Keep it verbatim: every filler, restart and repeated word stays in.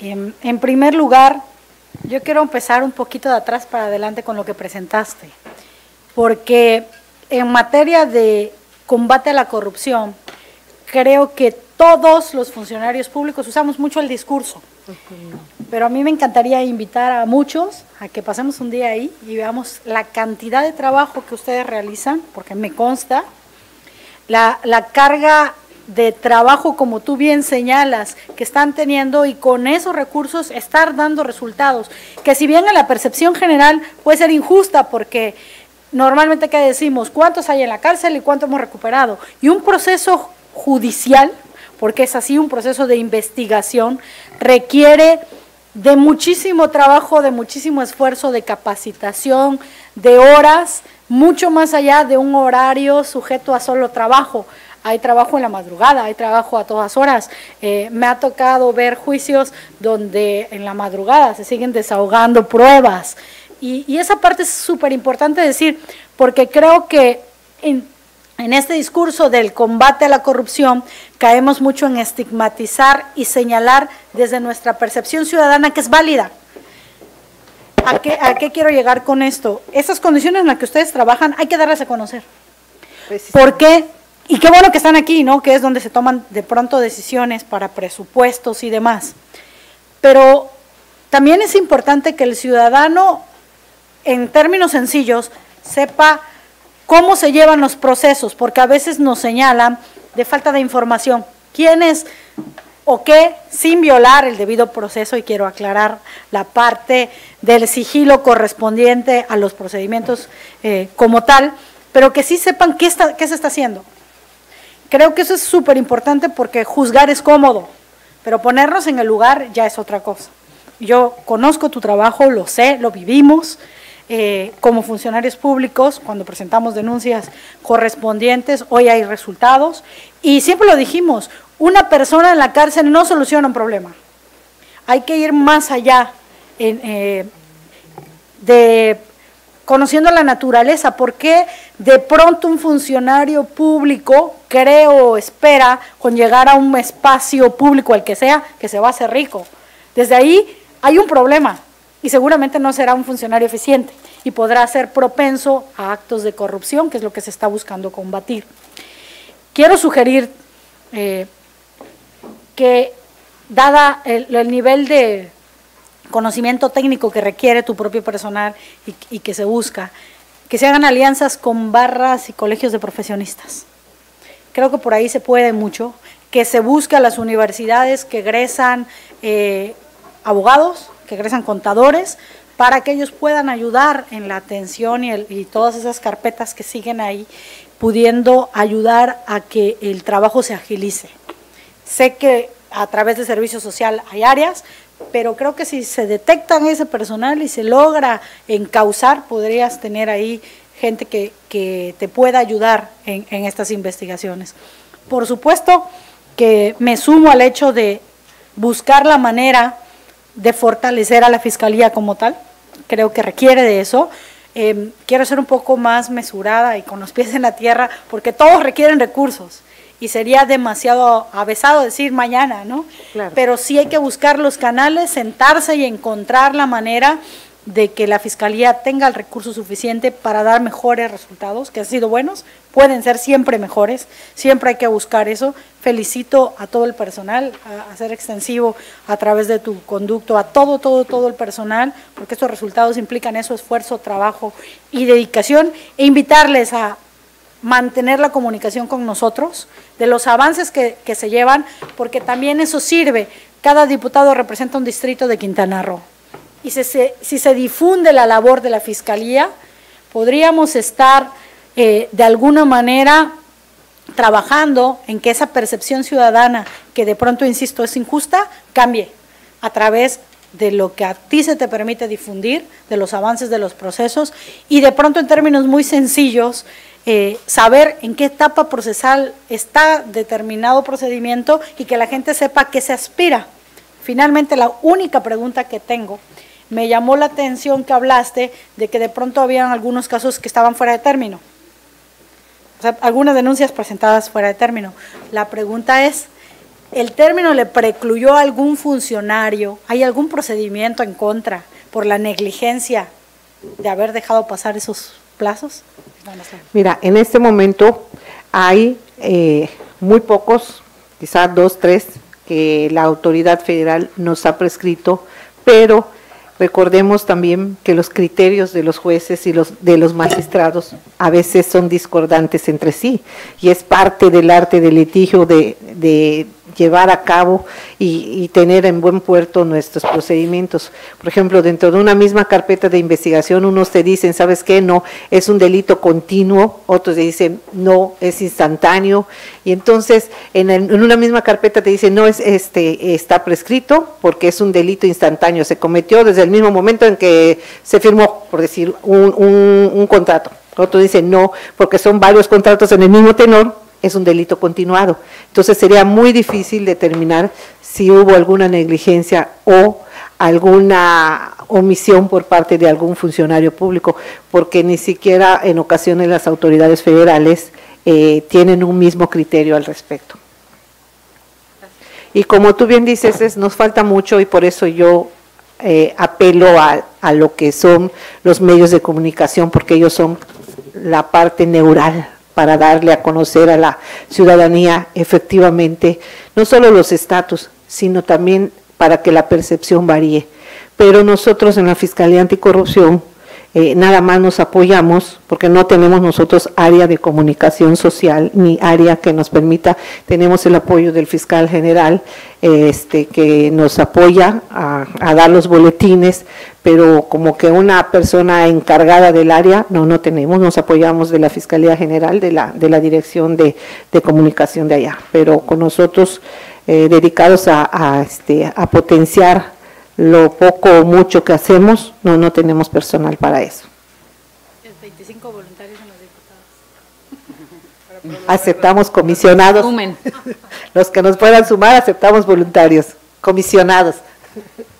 En, en primer lugar, yo quiero empezar un poquito de atrás para adelante con lo que presentaste, porque en materia de combate a la corrupción, creo que todos los funcionarios públicos usamos mucho el discurso, pero a mí me encantaría invitar a muchos a que pasemos un día ahí y veamos la cantidad de trabajo que ustedes realizan, porque me consta, la, la carga de trabajo, como tú bien señalas, que están teniendo, y con esos recursos estar dando resultados, que si bien en la percepción general puede ser injusta, porque normalmente ¿qué decimos? ¿Cuántos hay en la cárcel y cuánto hemos recuperado? Y un proceso judicial, porque es así, un proceso de investigación, requiere de muchísimo trabajo, de muchísimo esfuerzo, de capacitación, de horas, mucho más allá de un horario sujeto a solo trabajo. Hay trabajo en la madrugada, hay trabajo a todas horas. Eh, me ha tocado ver juicios donde en la madrugada se siguen desahogando pruebas. Y, y esa parte es súper importante decir, porque creo que en, en este discurso del combate a la corrupción caemos mucho en estigmatizar y señalar desde nuestra percepción ciudadana, que es válida. ¿A qué, a qué quiero llegar con esto? Esas condiciones en las que ustedes trabajan hay que darlas a conocer. ¿Por qué? Y qué bueno que están aquí, ¿no? Que es donde se toman de pronto decisiones para presupuestos y demás. Pero también es importante que el ciudadano, en términos sencillos, sepa cómo se llevan los procesos, porque a veces nos señalan de falta de información. ¿Quiénes o qué, sin violar el debido proceso? Y quiero aclarar la parte del sigilo correspondiente a los procedimientos eh, como tal, pero que sí sepan qué, está, qué se está haciendo. Creo que eso es súper importante, porque juzgar es cómodo, pero ponernos en el lugar ya es otra cosa. Yo conozco tu trabajo, lo sé, lo vivimos, eh, como funcionarios públicos, cuando presentamos denuncias correspondientes, hoy hay resultados, y siempre lo dijimos, una persona en la cárcel no soluciona un problema, hay que ir más allá en, eh, de conociendo la naturaleza. ¿Por qué de pronto un funcionario público cree o espera con llegar a un espacio público, el que sea, que se va a hacer rico? Desde ahí hay un problema y seguramente no será un funcionario eficiente y podrá ser propenso a actos de corrupción, que es lo que se está buscando combatir. Quiero sugerir eh, que, dada el, el nivel de conocimiento técnico que requiere tu propio personal y, y que se busca, que se hagan alianzas con barras y colegios de profesionistas. Creo que por ahí se puede mucho, que se busque a las universidades que egresan eh, abogados, que egresan contadores, para que ellos puedan ayudar en la atención y, el, y todas esas carpetas que siguen ahí, pudiendo ayudar a que el trabajo se agilice. Sé que a través de servicio social hay áreas, pero creo que si se detectan ese personal y se logra encauzar, podrías tener ahí gente que, que te pueda ayudar en, en estas investigaciones. Por supuesto que me sumo al hecho de buscar la manera de fortalecer a la Fiscalía como tal, creo que requiere de eso. Eh, quiero ser un poco más mesurada y con los pies en la tierra, porque todos requieren recursos. Y sería demasiado avesado decir mañana, ¿no? Claro. Pero sí hay que buscar los canales, sentarse y encontrar la manera de que la Fiscalía tenga el recurso suficiente para dar mejores resultados, que han sido buenos, pueden ser siempre mejores, siempre hay que buscar eso. Felicito a todo el personal, a, a ser extensivo a través de tu conducto, a todo, todo, todo el personal, porque estos resultados implican eso, esfuerzo, trabajo y dedicación, e invitarles a mantener la comunicación con nosotros, de los avances que, que se llevan, porque también eso sirve. Cada diputado representa un distrito de Quintana Roo, y si se, si se difunde la labor de la Fiscalía, podríamos estar eh, de alguna manera trabajando en que esa percepción ciudadana, que de pronto, insisto, es injusta, cambie a través de lo que a ti se te permite difundir, de los avances de los procesos, y de pronto en términos muy sencillos, Eh, saber en qué etapa procesal está determinado procedimiento y que la gente sepa a qué se aspira. Finalmente, la única pregunta que tengo, me llamó la atención que hablaste de que de pronto habían algunos casos que estaban fuera de término, o sea, algunas denuncias presentadas fuera de término. La pregunta es, ¿el término le precluyó a algún funcionario? ¿Hay algún procedimiento en contra por la negligencia de haber dejado pasar esos plazos? Mira, en este momento hay eh, muy pocos, quizás dos, tres, que la autoridad federal nos ha prescrito, pero recordemos también que los criterios de los jueces y los de los magistrados a veces son discordantes entre sí, y es parte del arte del litigio de, de llevar a cabo y, y tener en buen puerto nuestros procedimientos. Por ejemplo, dentro de una misma carpeta de investigación, unos te dicen, ¿sabes qué? No, es un delito continuo, otros te dicen, no, es instantáneo, y entonces en, el, en una misma carpeta te dicen, no, es este está prescrito porque es un delito instantáneo, se cometió desde el mismo momento en que se firmó, por decir, un, un, un contrato. Otro dice, no, porque son varios contratos en el mismo tenor, es un delito continuado. Entonces sería muy difícil determinar si hubo alguna negligencia o alguna omisión por parte de algún funcionario público, porque ni siquiera en ocasiones las autoridades federales eh, tienen un mismo criterio al respecto. Y como tú bien dices, es, nos falta mucho, y por eso yo eh, apelo a, a lo que son los medios de comunicación, porque ellos son la parte neural para darle a conocer a la ciudadanía efectivamente no solo los estatus, sino también para que la percepción varíe. Pero nosotros en la Fiscalía Anticorrupción eh, nada más nos apoyamos, porque no tenemos nosotros área de comunicación social, ni área que nos permita, tenemos el apoyo del fiscal general, eh, este, que nos apoya a, a dar los boletines, pero como que una persona encargada del área, no, no tenemos, nos apoyamos de la Fiscalía General, de la, de la Dirección de, de Comunicación de allá, pero con nosotros eh, dedicados a, a, este, a potenciar lo poco o mucho que hacemos, no, no tenemos personal para eso. veinticinco voluntarios en los diputados. Aceptamos comisionados. Los que nos puedan sumar, aceptamos voluntarios, comisionados.